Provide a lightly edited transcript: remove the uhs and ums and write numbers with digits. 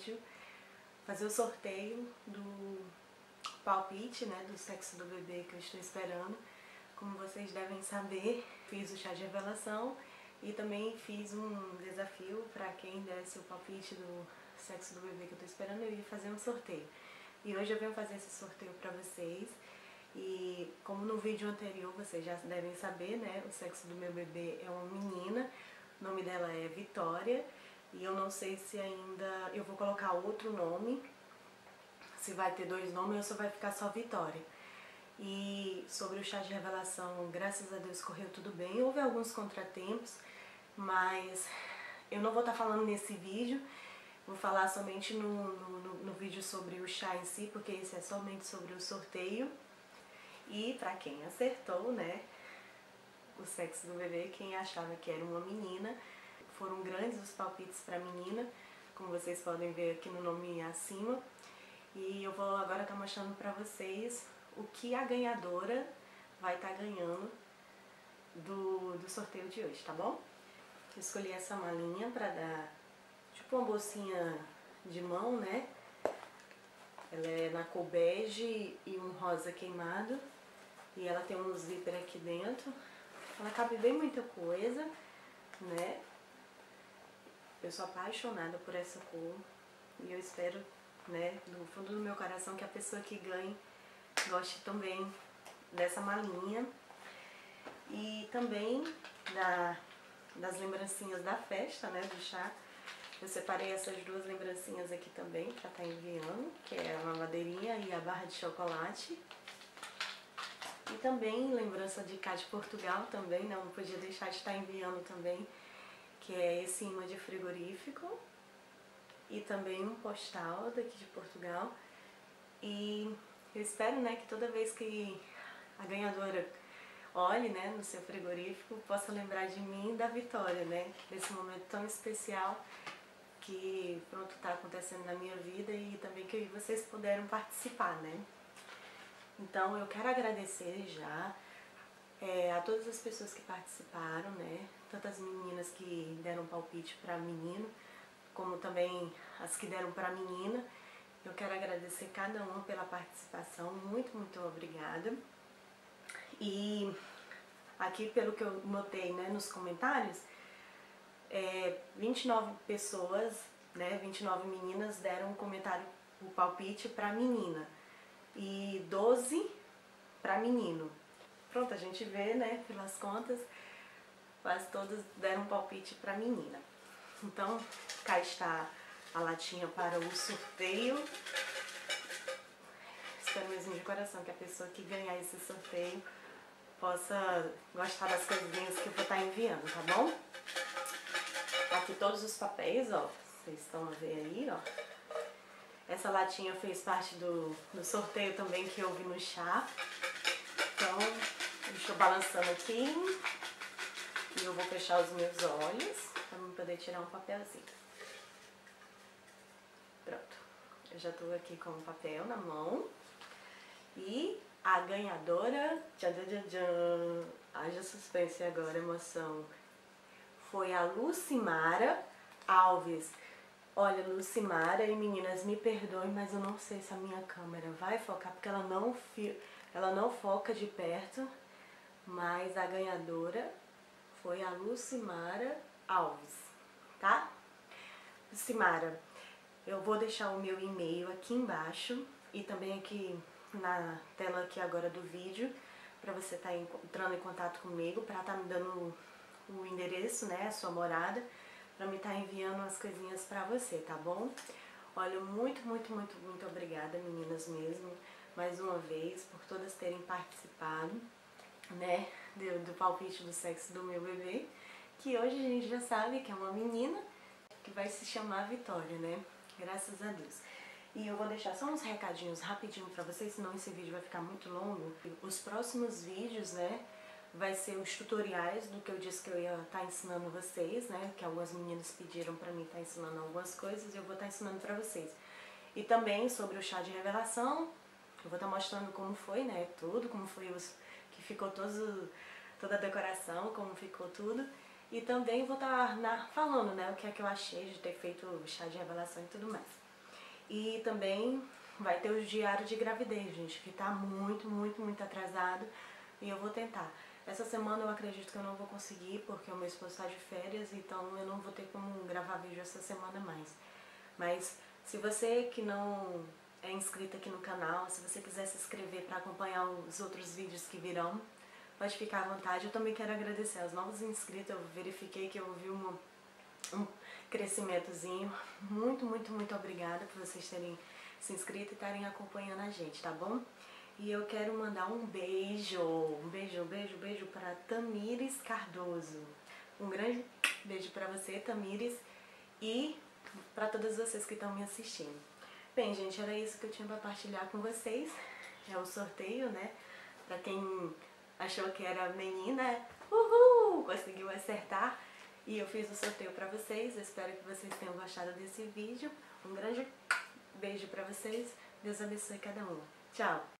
vídeo, fazer o sorteio do palpite, né, do sexo do bebê que eu estou esperando. Como vocês devem saber, fiz o chá de revelação e também fiz um desafio para quem desse o palpite do sexo do bebê que eu estou esperando, eu ia fazer um sorteio. E hoje eu venho fazer esse sorteio para vocês. E como no vídeo anterior vocês já devem saber, né, o sexo do meu bebê é uma menina, o nome dela é Vitória, e eu não sei se ainda eu vou colocar outro nome, se vai ter dois nomes ou se vai ficar só Vitória. E sobre o chá de revelação, graças a Deus correu tudo bem, houve alguns contratempos, mas eu não vou estar falando nesse vídeo, vou falar somente no vídeo sobre o chá em si, porque esse é somente sobre o sorteio. E pra quem acertou, né, o sexo do bebê, quem achava que era uma menina, foram grandes os palpites pra menina, como vocês podem ver aqui no nome acima. E eu vou agora estar mostrando pra vocês o que a ganhadora vai estar ganhando do sorteio de hoje, tá bom? Eu escolhi essa malinha pra dar tipo uma bolsinha de mão, né? Ela é na cor bege e um rosa queimado. E ela tem um zíper aqui dentro. Ela cabe bem muita coisa, né? Eu sou apaixonada por essa cor. E eu espero, né, do fundo do meu coração, que a pessoa que ganhe goste também dessa malinha. E também das lembrancinhas da festa, né, do chá. Eu separei essas duas lembrancinhas aqui também pra estar enviando, que é a lavadeirinha e a barra de chocolate. E também lembrança de cá de Portugal também, né, não podia deixar de estar enviando também, que é esse imã de frigorífico. E também um postal daqui de Portugal. E eu espero, né, que toda vez que a ganhadora olhe, né, no seu frigorífico, possa lembrar de mim e da Vitória, né, desse momento tão especial que, pronto, tá acontecendo na minha vida e também que vocês puderam participar, né. Então eu quero agradecer já a todas as pessoas que participaram, né, tanto as meninas que deram palpite para menino, como também as que deram para menina. Eu quero agradecer cada uma pela participação, muito, muito obrigada. E aqui, pelo que eu notei, né, nos comentários, 29 pessoas, né, 29 meninas deram um comentário, o palpite para menina e 12 para menino. Pronto, a gente vê, né, pelas contas, quase todas deram um palpite para menina. Então, cá está a latinha para o sorteio. Espero mesmo de coração que a pessoa que ganhar esse sorteio possa gostar das coisinhas que eu vou estar enviando, tá bom? Aqui todos os papéis, ó, vocês estão a ver aí, ó. Essa latinha fez parte do sorteio também que houve no chá. Então, eu estou balançando aqui e eu vou fechar os meus olhos para eu poder tirar um papelzinho. Pronto, eu já estou aqui com o papel na mão. E a ganhadora, tchan, tchan, tchan, haja suspense agora, emoção, foi a Lucimara Alves. Olha, Lucimara, e meninas, me perdoem, mas eu não sei se a minha câmera vai focar, porque ela não foca de perto, mas a ganhadora foi a Lucimara Alves, tá? Lucimara, eu vou deixar o meu e-mail aqui embaixo e também aqui na tela aqui agora do vídeo, para você estar entrando em contato comigo, para estar me dando o endereço, né, a sua morada, para me estar enviando as coisinhas para você, tá bom? Olha, muito, muito, muito, muito obrigada, meninas mesmo, mais uma vez, por todas terem participado, né, do palpite do sexo do meu bebê, que hoje a gente já sabe que é uma menina, que vai se chamar Vitória, né, graças a Deus. E eu vou deixar só uns recadinhos rapidinho pra vocês, senão esse vídeo vai ficar muito longo. Os próximos vídeos, né, vai ser os tutoriais do que eu disse que eu ia estar ensinando vocês, né, que algumas meninas pediram pra mim estar ensinando algumas coisas e eu vou estar ensinando pra vocês. E também sobre o chá de revelação, eu vou estar mostrando como foi, né, tudo, como foi que ficou toda a decoração, como ficou tudo. E também vou estar falando, né, o que é que eu achei de ter feito o chá de revelação e tudo mais. E também vai ter o diário de gravidez, gente, que tá muito atrasado, e eu vou tentar. Essa semana eu acredito que eu não vou conseguir, porque o meu esposo tá de férias, então eu não vou ter como gravar vídeo essa semana mais. Mas se você que não é inscrito aqui no canal, se você quiser se inscrever para acompanhar os outros vídeos que virão, pode ficar à vontade. Eu também quero agradecer aos novos inscritos, eu verifiquei que eu vi um crescimentozinho. Muito obrigada por vocês terem se inscrito e estarem acompanhando a gente, tá bom? E eu quero mandar um beijo para Tamires Cardoso. Um grande beijo para você, Tamires, e para todas vocês que estão me assistindo. Bem, gente, era isso que eu tinha para partilhar com vocês. É o sorteio, né? Para quem achou que era menina, uhul! Conseguiu acertar. E eu fiz o sorteio para vocês. Eu espero que vocês tenham gostado desse vídeo. Um grande beijo para vocês. Deus abençoe cada um. Tchau!